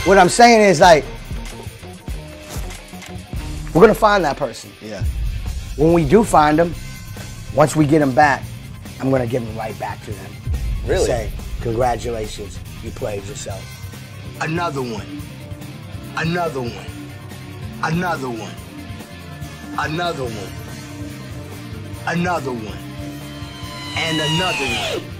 what I'm saying is like, we're gonna find that person. Yeah. When we do find them, once we get them back, I'm gonna give them right back to them. Really? Say, congratulations, you played yourself. Another one. Another one. Another one. Another one. Another one. And another one.